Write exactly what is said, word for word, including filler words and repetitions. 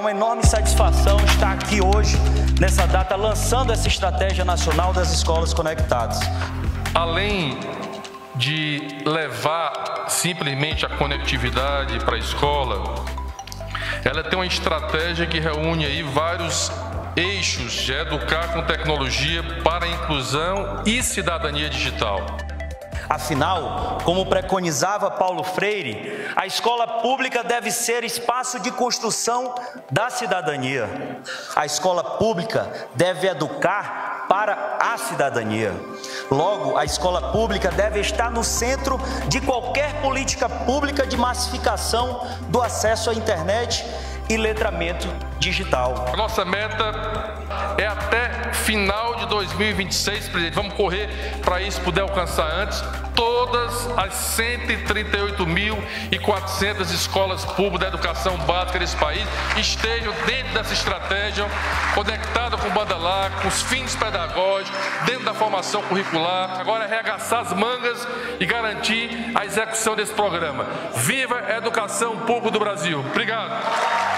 uma enorme satisfação estar aqui hoje, nessa data, lançando essa Estratégia Nacional das Escolas Conectadas. Além de levar simplesmente a conectividade para a escola, ela tem uma estratégia que reúne aí vários eixos de educar com tecnologia para a inclusão e cidadania digital. Afinal, como preconizava Paulo Freire, a escola pública deve ser espaço de construção da cidadania. A escola pública deve educar para a cidadania. Logo, a escola pública deve estar no centro de qualquer política pública de massificação do acesso à internet e letramento digital. A nossa meta é até final de dois mil e vinte e seis, presidente. Vamos correr para isso, puder alcançar antes. Todas as cento e trinta e oito mil e quatrocentas escolas públicas da educação básica desse país estejam dentro dessa estratégia, conectada com banda larga, com os fins pedagógicos, dentro da formação curricular. Agora é arregaçar as mangas e garantir a execução desse programa. Viva a educação pública do Brasil! Obrigado!